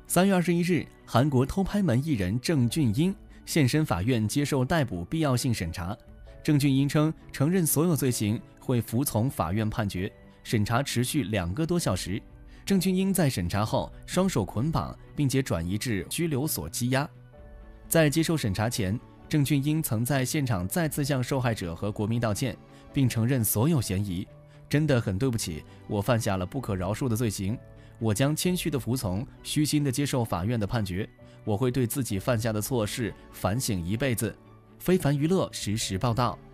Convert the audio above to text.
3月21日，韩国偷拍门艺人郑俊英现身法院接受逮捕必要性审查。郑俊英称承认所有罪行，会服从法院判决。审查持续2个多小时。郑俊英在审查后双手捆绑，并且转移至拘留所羁押。在接受审查前，郑俊英曾在现场再次向受害者和国民道歉，并承认所有嫌疑。真的很对不起，我犯下了不可饶恕的罪行，我将谦虚地服从，虚心地接受法院的判决，我会对自己犯下的错事反省一辈子。非凡娱乐实时报道。